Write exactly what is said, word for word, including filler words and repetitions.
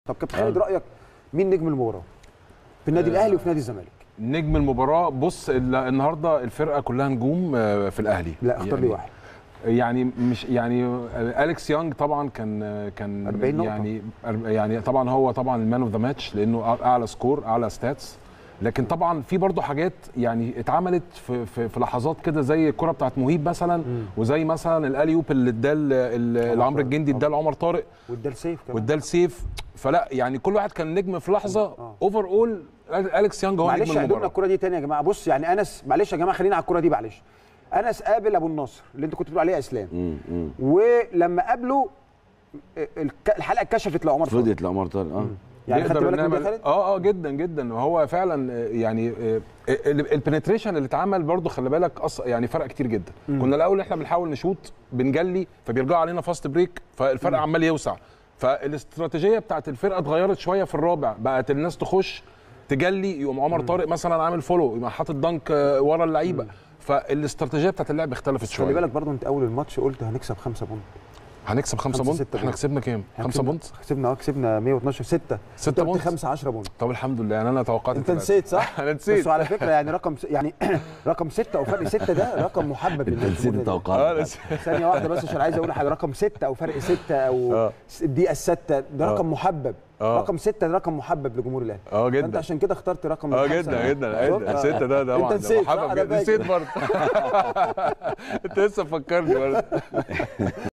طب كابتن خالد رايك مين نجم المباراه في النادي الاهلي وفي نادي الزمالك؟ نجم المباراه بص النهارده الفرقه كلها نجوم في الاهلي. لا اختار يعني لي واحد. يعني مش يعني اليكس يونج طبعا كان كان أربعين نقطة. يعني يعني طبعا هو طبعا المان اوف ذا ماتش لانه اعلى سكور اعلى ستاتس. لكن طبعا في برضه حاجات يعني اتعملت في في, في لحظات كده زي الكره بتاعت مهيب مثلا مم. وزي مثلا الاليوب اللي اداه لعمرو الجندي اداه لعمر طارق واداه لسيف كمان واداه لسيف. فلا يعني كل واحد كان نجم في لحظه. آه. اوفر اول اليكس يونج هو نجم المباراه. معلش عدولنا الكره دي تاني يا جماعه. بص يعني انس معلش يا جماعه خلينا على الكره دي معلش. انس قابل ابو النصر اللي انت كنت بتقول عليه اسلام مم. ولما قابله الحلقه اتكشفت لعمر طارق فضيت لعمر طارق اه يعني خدت بالك من ده خالد؟ اه اه جدا جدا. وهو فعلا يعني البنتريشن اللي اتعمل برضو خلي بالك يعني فرق كتير جدا. مم. كنا الاول احنا بنحاول نشوط بنجلي فبيرجعوا علينا فاست بريك فالفرق مم. عمال يوسع. فالاستراتيجيه بتاعت الفرقه اتغيرت شويه في الرابع بقت الناس تخش تجلي يقوم عمر طارق مثلا عامل فولو يقوم حاطط دنك ورا اللعيبه. فالاستراتيجيه بتاعت اللعب اختلفت شويه. خلي بالك برضو انت اول الماتش قلت هنكسب خمسة بونت. هنكسب خمسة بونت. احنا كسبنا كام؟ خمسة بونت؟ كسبنا اه كسبنا مية واتناشر ستة ستة بونت خمسة عشرة بونت. طب الحمد لله يعني انا توقعت انت نسيت صح؟ انا نسيت. بس على فكره يعني رقم س... يعني رقم ستة او فرق ستة ده رقم محبب للناس. انت نسيت التوقعات. ثانيه واحده بس عشان عايز اقول حاجه. رقم ستة او فرق ستة او الدقيقه السادسه ده رقم محبب. أوه. رقم ستة ده رقم محبب لجمهور الاهلي. اه جدا. انت عشان كده اخترت رقم اه جدا جدا ستة ده ده انت نسيت محبب. نسيت برضه. انت لسه فكرني برضه.